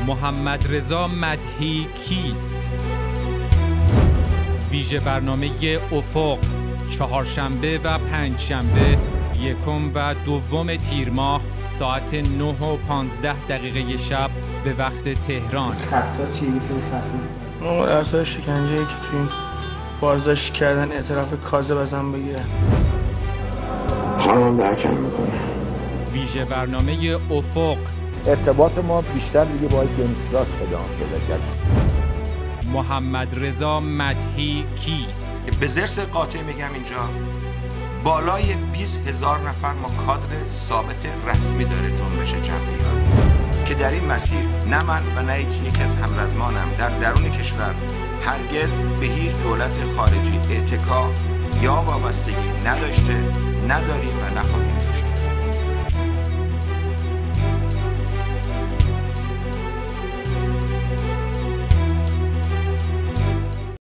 محمدرضا مدحی کیست؟ ویژه برنامه افق چهارشنبه و پنجشنبه 1 و 2 تیر ماه ساعت 9:15 شب به وقت تهران. خطا چی میشه؟ خطا اصلا شکنجه‌ای که تو این بازداشت کردن اعتراف کاذب ازم بگیرن. خانم درکم میکنه. ویژه برنامه افق. ارتباط ما بیشتر دیگه با دنیسراس ادامه پیدا کرد. محمدرضا مدحی کیست؟ به ضرس قاطع میگم اینجا بالای 20,000 نفر ما کادر ثابت رسمی داره جنبش جمعیت که در این مسیر نه من و نه یکی از همرزمانم در درون کشور هرگز به هیچ دولت خارجی اتکا یا وابستگی نداشته، نداریم و نخواهیم داشت.